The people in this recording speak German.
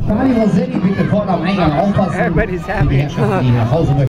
Charlie Roselli, bitte vorne am Eingang aufpassen. Everybody's happy. Die Herrschaften, die nach Hause möchten.